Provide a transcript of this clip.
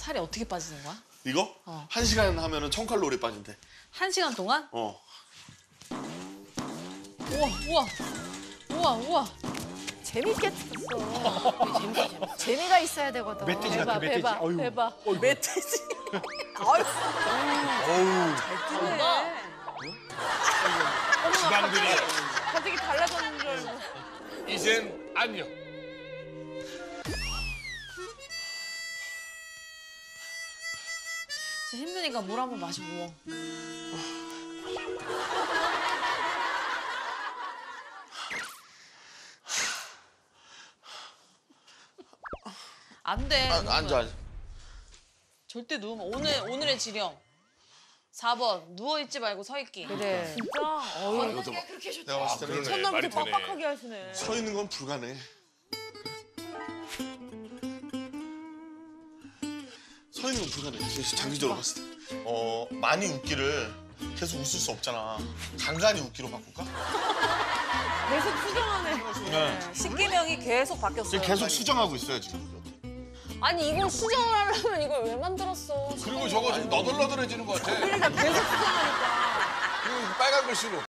살이 어떻게 빠지는 거야? 이거? 1시간 하면은 1000칼로리 빠진대. 1시간 동안? 어. 우와, 우와. 우와, 우와. 재밌게 쳤어. 재미가 있어야 되거든. 멧돼지 같아, 멧돼지. 배봐, 어휴. 배봐. 멧돼지. 어휴. 뭔가 지방들이 갑자기 달라졌는 줄 알고. 이젠 안녕. 진짜 힘드니까 물 한 번 마시고. 안 돼. 앉아. 절대 누우면 오늘의 지령. 4번 누워 있지 말고 서 있기. 그래. 진짜. 이것도 봐. 내가 봤을 때는 그러네. 말이 첫날부터 되네. 빡빡하게 하시네. 서 있는 건 불가능해. 서 있는 건 불가능해. 장기적으로 봤을 때. 많이 웃기를 계속 웃을 수 없잖아. 간간히 웃기로 바꿀까? 계속 수정하네. 네. 식기명이 계속 바뀌었어요. 지금 계속 수정하고 있어요, 지금. 아니 이걸 수정을 하려면 이걸 왜 만들었어? 그리고 저거 좀 너덜너덜해지는 것 같아. 그러니까 계속 수정하니까. 그리고 빨간 글씨로.